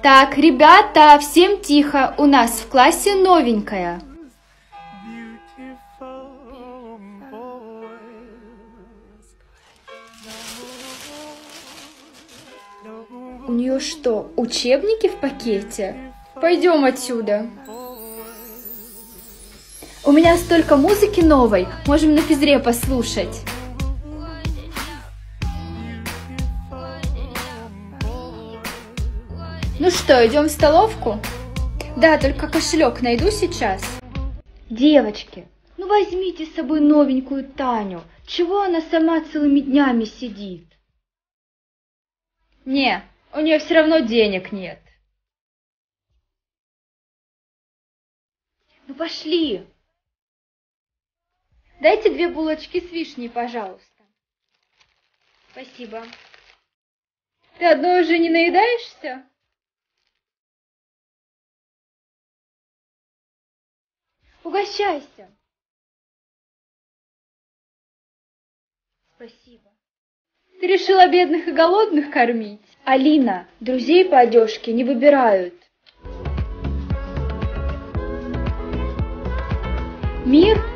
Так, ребята, всем тихо, у нас в классе новенькая. У нее что, учебники в пакете? Пойдем отсюда. У меня столько музыки новой, можем на физре послушать. Ну что, идем в столовку? Да, только кошелек найду сейчас. Девочки, ну возьмите с собой новенькую Таню. Чего она сама целыми днями сидит? Не, у нее все равно денег нет. Ну пошли. Дайте 2 булочки с вишней, пожалуйста. Спасибо. Ты одной уже не наедаешься? Угощайся. Спасибо. Ты решила бедных и голодных кормить? Алина, друзей по одежке не выбирают. Мир